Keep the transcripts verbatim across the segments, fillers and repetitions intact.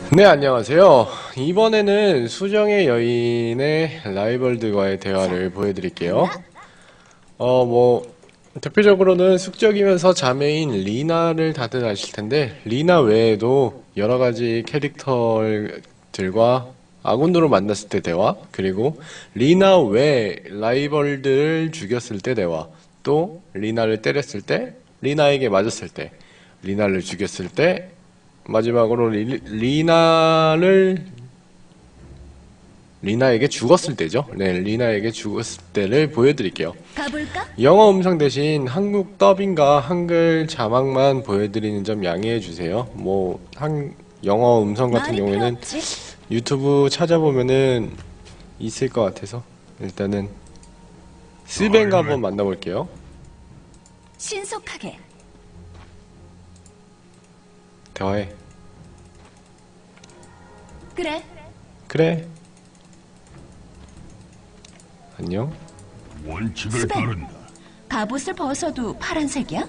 네, 안녕하세요. 이번에는 수정의 여인의 라이벌들과의 대화를 보여드릴게요. 어, 뭐, 대표적으로는 숙적이면서 자매인 리나를 다들 아실 텐데, 리나 외에도 여러 가지 캐릭터들과 아군으로 만났을 때 대화, 그리고 리나 외 라이벌들을 죽였을 때 대화, 또 리나를 때렸을 때, 리나에게 맞았을 때, 리나를 죽였을 때, 마지막으로 리, 리나를 리나에게 죽었을 때죠. 네, 리나에게 죽었을 때를 보여드릴게요. 가볼까? 영어 음성 대신 한국 더빙과 한글 자막만 보여드리는 점 양해해 주세요. 뭐, 한, 영어 음성 같은 말이 필요 경우에는 없지. 유튜브 찾아보면은 있을 것 같아서 일단은 스뱅가 한번 만나볼게요. 신속하게. 대화해. 그래. 그래. 안녕. 원칙을 스벤. 따른다. 갑옷을 벗어도 파란색이야?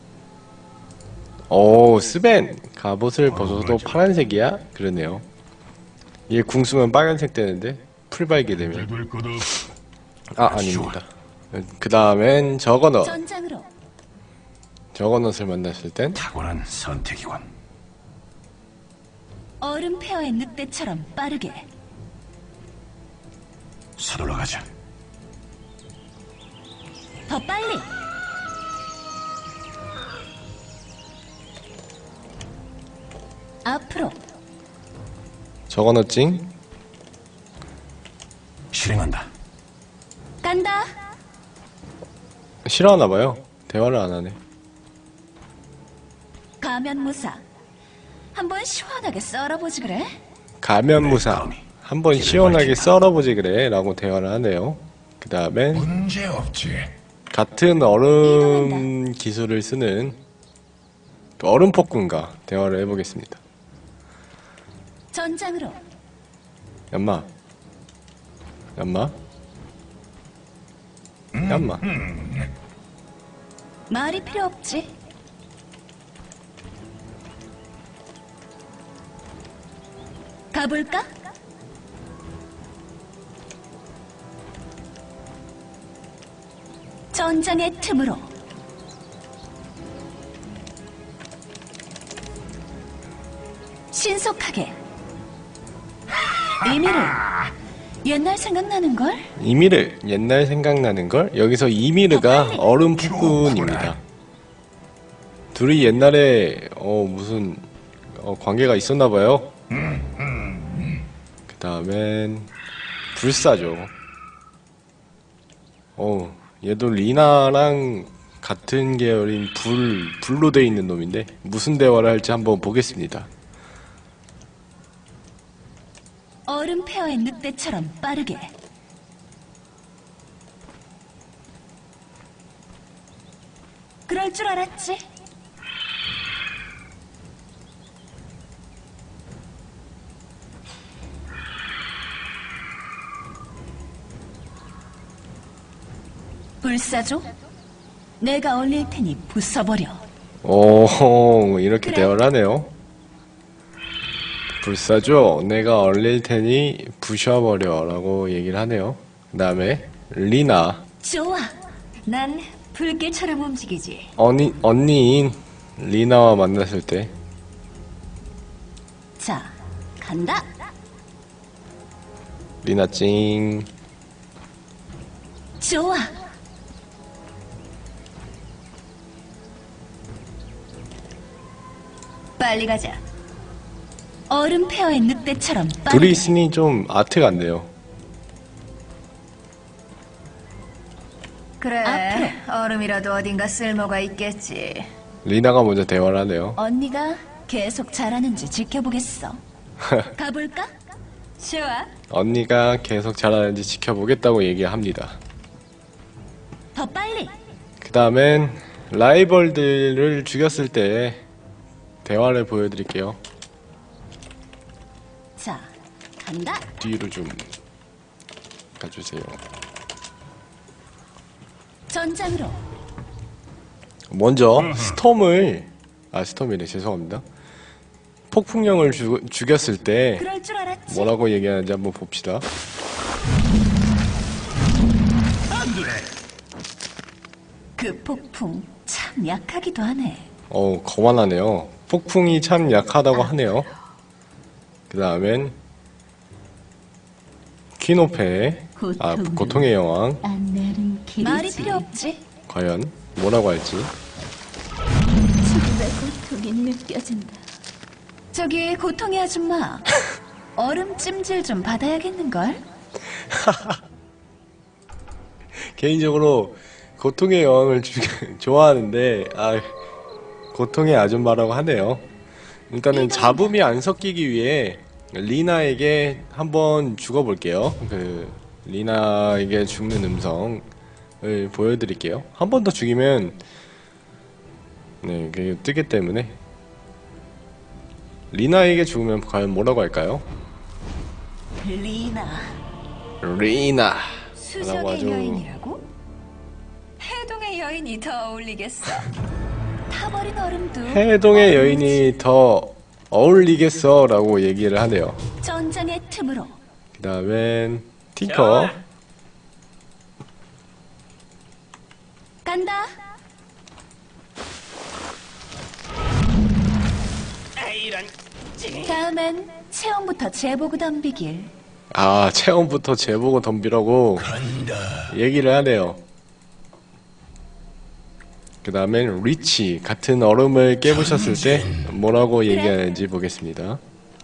오, 스벤! 갑옷을 벗어도 파란색이야? 그러네요. 얘 궁 쓰면 빨간색 되는데 풀발게 되면 제될 것 없. 아, 아닙니다. 그 다음엔 저거넛. 전장으로. 저거넛을 만났을 땐 탁월한 선택이군. 얼음 페어의 늑대처럼 빠르게. 서둘러 가자. 더 빨리. 앞으로. 저거넛 찡. 실행한다. 간다. 싫어하나봐요. 대화를 안 하네. 가면무사. 한번 시원하게 썰어보지 그래? 가면무사. 한번 시원하게 썰어보지 그래. 라고 대화를 하네요. 그 다음엔 문제 없지. 같은 얼음 기술을 쓰는 얼음 폭군과 대화를 해보겠습니다. 전장으로. 얌마. 얌마. 얌마. 말이 필요 없지. 가볼까? 전장의 틈으로. 신속하게. 이미를. 옛날 생각나는걸? 이미르. 옛날 생각나는걸? 여기서 이미르가 빨리. 얼음 폭군입니다. 둘이 옛날에 어 무슨 어, 관계가 있었나봐요. 그 다음엔 불사죠. 어 얘도 리나랑 같은 계열인 불 불로 돼 있는 놈인데 무슨 대화를 할지 한번 보겠습니다. 얼음 페어의 늑대처럼 빠르게. 그럴 줄 알았지. 불사조? 내가 얼릴 테니 부숴버려. 오 이렇게 그래. 대화를 하네요. 불사조 내가 얼릴 테니 부셔버려 라고 얘기를 하네요. 그 다음에 리나 좋아. 난 불길처럼 움직이지. 언니, 언니인 리나와 만났을 때 자, 간다. 리나 찡. 좋아. 빨리 가자. 얼음 페어의 늑대처럼 둘이 빠르게. 있으니 좀 아트 같네요. 그래, 앞으로. 얼음이라도 어딘가 쓸모가 있겠지. 리나가 먼저 대화를 하네요. 언니가 계속 잘하는지 지켜보겠어. 가볼까? 좋아. 언니가 계속 잘하는지 지켜보겠다고 얘기합니다. 더 빨리. 그 다음엔 라이벌들을 죽였을 때 대화를 보여드릴게요. 자, 간다. 뒤로 좀 가주세요. 전장으로. 먼저 스톰을 아 스톰이네 죄송합니다. 폭풍령을 죽, 죽였을 때 그럴 줄 알았지. 뭐라고 얘기하는지 한번 봅시다. 그 폭풍 참 약하기도 하네. 어, 거만하네요. 폭풍이 참 약하다고 하네요. 그 다음엔 키노페, 아, 고통을 고통의 여왕. 안내는 길이지. 말이 필요 없지. 과연 뭐라고 할지. 죽음의 고통이 느껴진다. 저기 고통의 아줌마. 얼음 찜질 좀 받아야겠는걸? 개인적으로 고통의 여왕을 주, 좋아하는데 아, 고통의 아줌마라고 하네요. 일단은 잡음이 안 섞이기 위해 리나에게 한번 죽어볼게요. 그 리나에게 죽는 음성을 보여드릴게요. 한 번 더 죽이면 네, 그게 뜨기 때문에 리나에게 죽으면 과연 뭐라고 할까요? 리나. 리나 라고 수정의 하죠. 여인이라고? 해동의 여인이 더 어울리겠어. 타버린 얼음도 해동의 여인이 더 어울리겠어 라고 얘기를 하네요. 전장의 틈으로. 그 다음엔 팅커. 간다. 다음엔 체온부터 재보고 덤비길. 아, 체온부터 재보고 덤비라고 얘기를 하네요. 그 다음엔 리치. 같은 얼음을 깨부셨을 때 뭐라고 얘기하는지 보겠습니다.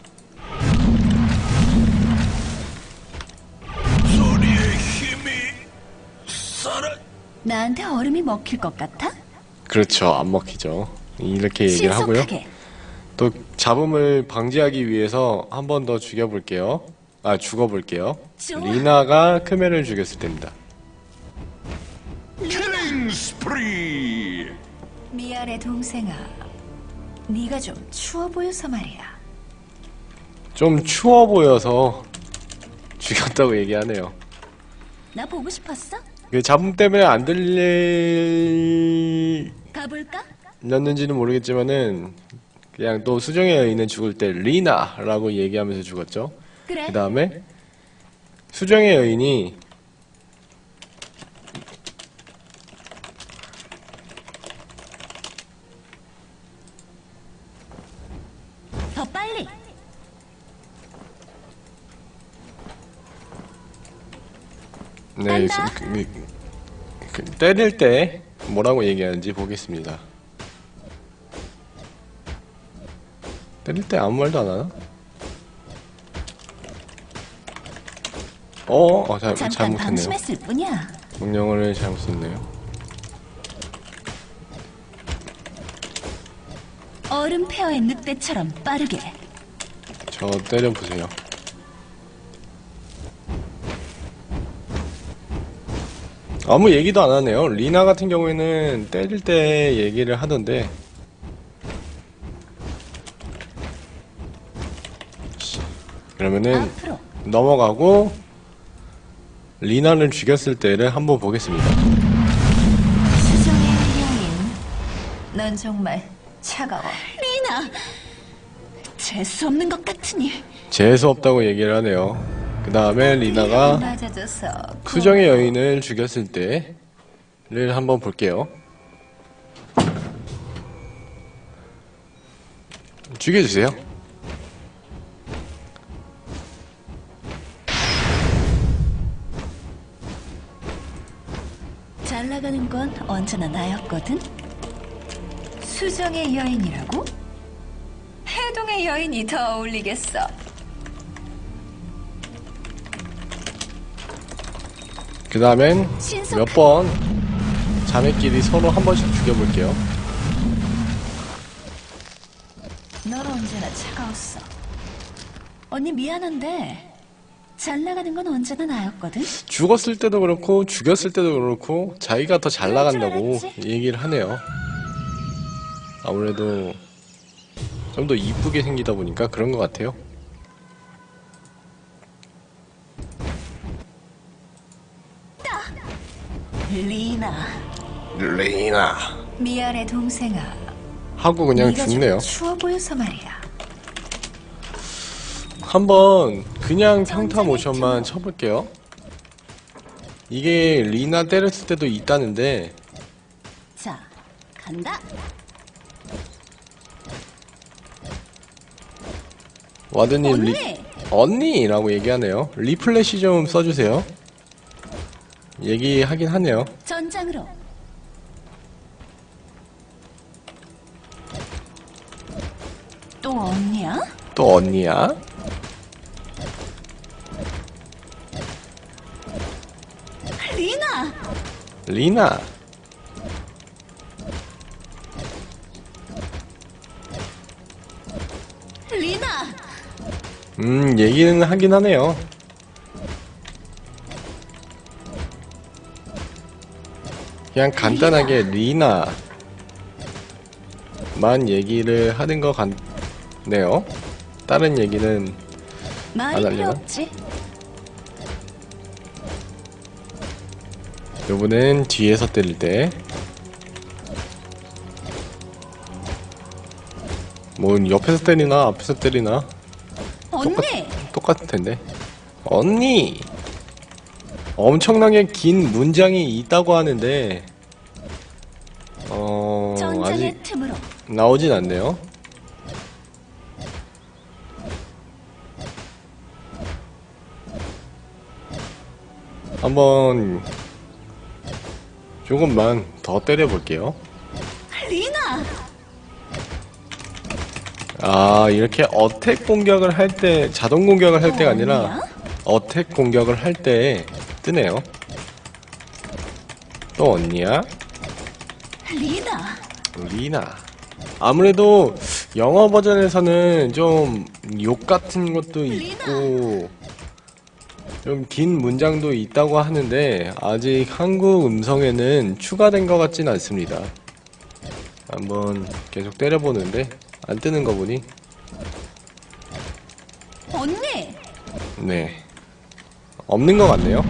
나한테 얼음이 먹힐 것 같아? 그렇죠. 안 먹히죠. 이렇게 얘기를 하고요. 신속하게. 또 잡음을 방지하기 위해서 한 번 더 죽여볼게요. 아, 죽어볼게요. 좋아. 리나가 크메를 죽였을 때입니다. 킬링 스프리. 미안해 동생아. 네가 좀 추워 보여서 말이야. 좀 추워 보여서 죽였다고 얘기하네요. 나 보고 싶었어? 그 잡음 때문에 안 가볼까? 들렸는지는 모르겠지만은 그냥 또 수정의 여인은 죽을 때 리나라고 얘기하면서 죽었죠. 그래. 그 다음에 수정의 여인이 더 빨리. 네, 간다. 그, 그, 그, 때릴 때 뭐라고 얘기하는지 보겠습니다. 때릴 때 아무 말도 안 하나? 어, 어 잘, 잠깐 잘못했네요. 방심했을 뿐이야. 명령어를 잘못 썼네요. 얼음 페어의 늑대처럼 빠르게. 저 때려보세요. 아무 얘기도 안 하네요. 리나 같은 경우에는 때릴 때 얘기를 하던데. 그러면은 앞으로. 넘어가고 리나를 죽였을 때를 한번 보겠습니다. 수정의 여인. 넌 정말 차가워. 리나. 재수 없는 것 같으니. 재수 없다고 얘기를 하네요. 그 다음에 리나가 맞아줘서 수정의 여인을 죽였을 때를 한번 볼게요. 죽여주세요. 잘 나가는 건 언제나 나였거든. 수정의 여인이라고? 해동의 여인이 더 어울리겠어. 그 다음엔 신속하게. 몇 번 자매끼리 서로 한 번씩 죽여볼게요. 넌 언제나 차가웠어. 언니 미안한데 잘 나가는 건 언제나 나였거든. 죽었을 때도 그렇고 죽였을 때도 그렇고 자기가 더 잘 그럴 줄 나간다고 알았지. 얘기를 하네요. 아무래도 좀 더 이쁘게 생기다 보니까 그런 것 같아요. 리나. 리나 미안해 동생아. 하고 그냥 네가 좀 죽네요. 추워 보여서 말이야. 한번 그냥 평타 모션만 쳐볼게요. 이게 리나 때렸을 때도 있다는데 자, 간다. 와드님 리, 언니! 언니라고 얘기하네요. 리플래시 좀 써주세요. 얘기하긴 하네요. 전장으로. 또 언니야? 또 언니야? 리나! 리나. 리나! 음, 얘기는 하긴 하네요. 그냥 간단하게 리나만 얘기를 하는 것 같네요. 다른 얘기는 말이 안 필요 할래나? 없지. 요번엔 뒤에서 때릴 때 뭐 옆에서 때리나 앞에서 때리나 언니! 똑같을 텐데. 언니! 엄청나게 긴 문장이 있다고 하는데 어... 전장의 아직 틈으로. 나오진 않네요. 한번 조금만 더 때려볼게요. 리나! 아, 이렇게 어택 공격을 할 때, 자동 공격을 할 때가 아니라 언니야? 어택 공격을 할 때 뜨네요. 또 언니야? 리나! 리나. 아무래도 영어 버전에서는 좀 욕 같은 것도 있고 좀 긴 문장도 있다고 하는데 아직 한국 음성에는 추가된 것 같진 않습니다. 한번 계속 때려보는데 안 뜨는 거 보니 언니! 네 없는 것 같네요.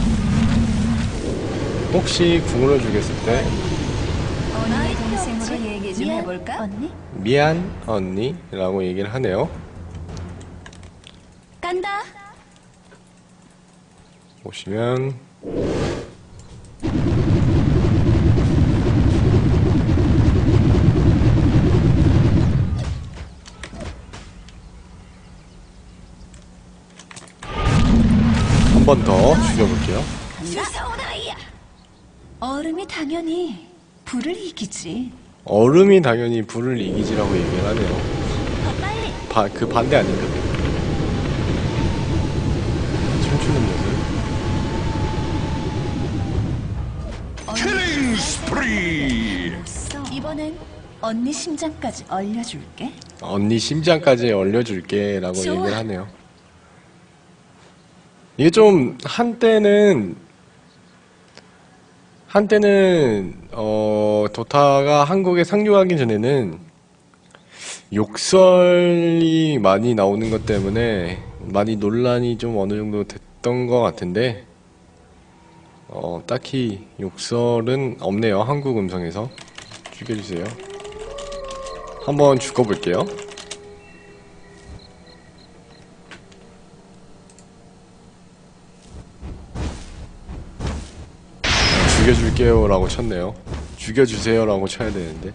혹시 궁으로 죽였을 때 언니 동생으로 얘기 좀 미안, 해볼까? 언니? 미안 언니라고 얘기를 하네요. 간다. 보시면 한 번 더 죽여볼게요. 주사오나이야. 얼음이 당연히 불을 이기지. 얼음이 당연히 불을 이기지라고 얘기를 하네요. 더 빨리. 바, 그 반대 아닌가? 춤추는 모습. Killing spree! 이번엔 언니 심장까지 얼려줄게. 언니 심장까지 얼려줄게 라고 좋아. 얘기를 하네요. 이게 좀 한때는 한때는 어 도타가 한국에 상륙하기 전에는 욕설이 많이 나오는 것 때문에 많이 논란이 좀 어느 정도 됐던 것 같은데 어 딱히 욕설은 없네요. 한국 음성에서. 죽여주세요. 한번 죽어볼게요. 죽여줄게요 라고 쳤네요. 죽여주세요 라고 쳐야 되는데.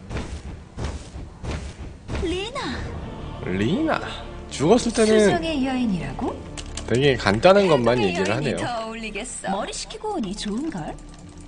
리나. 리나 죽었을 때는 수정의 여인이라고? 되게 간단한 것만 해동의 얘기를 여인이 하네요. 더 어울리겠어. 머리 식히고 오니 좋은걸?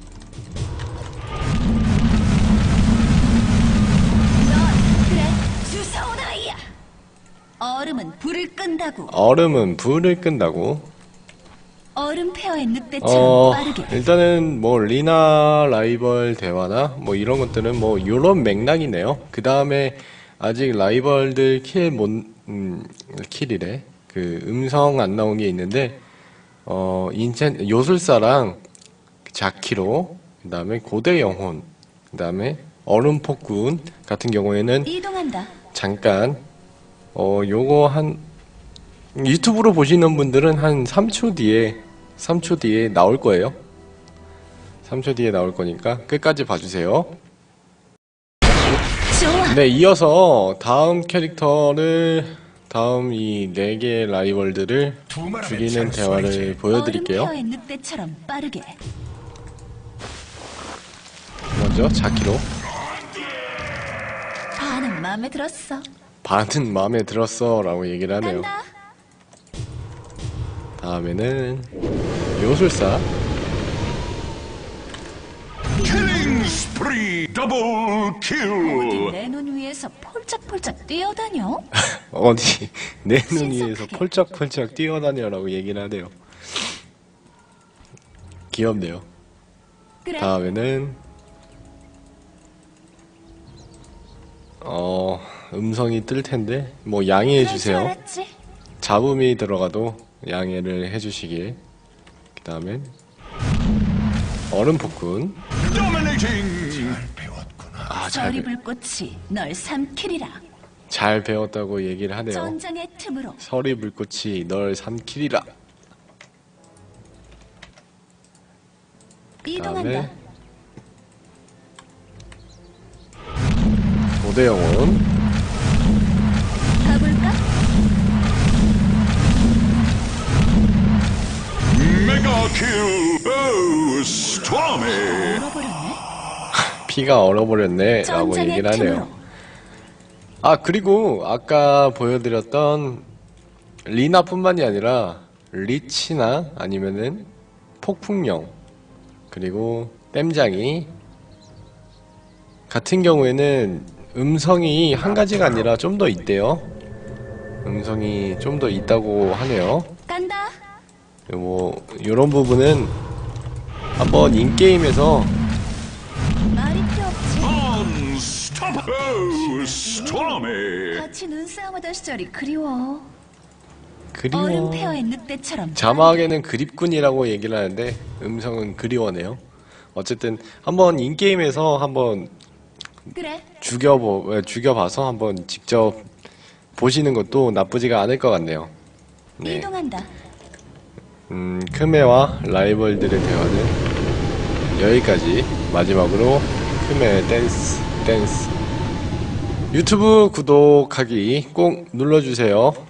그래, 주사오나이야. 얼음은 불을 끈다고. 얼음은 불을 끈다고. 얼음 페어의 늑대처럼 어 빠르게. 일단은 뭐 리나 라이벌 대화나 뭐 이런 것들은 뭐 요런 맥락이네요. 그 다음에 아직 라이벌들 킬못 음, 킬이래. 그 음성 안 나온 게 있는데 어 인첸 요술사랑 자키로, 그 다음에 고대 영혼, 그 다음에 얼음 폭군 같은 경우에는 이동한다. 잠깐 어 요거 한 유튜브로 보시는 분들은 한 삼 초 뒤에 삼 초 뒤에 나올 거예요. 삼 초 뒤에 나올 거니까 끝까지 봐주세요. 좋아. 네, 이어서 다음 캐릭터를 다음 이 네 개의 라이벌들을 죽이는 대화를 보여드릴게요. 얼음 폐허의 늑대처럼 빠르게. 먼저 자키로. 반은 마음에 들었어. 반은 마음에 들었어 라고 얘기를 하네요. 간다. 다음에는 요술사. Killing spree. Double 어디 kill. 내 눈 위에서 폴짝폴짝 뛰어다녀? 어디 내 눈 위에서 신속하게. 폴짝폴짝 뛰어다녀라고 얘기를 하네요. 귀엽네요. 그래. 다음에는 어 음성이 뜰 텐데 뭐 양해해 그럴 줄 주세요. 알았지. 잡음이 들어가도 양해를 해주시길. 그 다음엔 얼음 폭군. Dominating. 아, 잘, 저리 배, 불꽃이 널 삼키리라. 잘 배웠다고 얘기를 하네요. 전장의 틈으로. 서리 불꽃이 널 삼키리라. 이동한다. 다음에 고대영혼. 가볼까? Mega kill. Oh, stormy. 잃어버렸네. 피가 얼어버렸네 라고 전장의 얘기를 하네요. 틈으로. 아, 그리고 아까 보여드렸던 리나뿐만이 아니라 리치나 아니면은 폭풍령 그리고 땜장이 같은 경우에는 음성이 한 가지가 아니라 좀 더 있대요. 음성이 좀 더 있다고 하네요. 간다. 뭐 이런 부분은 한번 인게임에서 말이 필요 없지. Unstoppable. Oh, stormy. 같이 눈싸움하던 시절이 그리워. 그리워. 얼음 폐허의 늑대처럼. 자막에는 그립군이라고 얘기를 하는데 음성은 그리워네요. 어쨌든 한번 인게임에서 한번 그래. 죽여보, 죽여봐서 한번 직접 보시는 것도 나쁘지가 않을 것 같네요. 네. 이동한다. 음, 크메와 라이벌들의 대화는 여기까지. 마지막으로 크메 댄스, 댄스. 유튜브 구독하기 꼭 눌러주세요.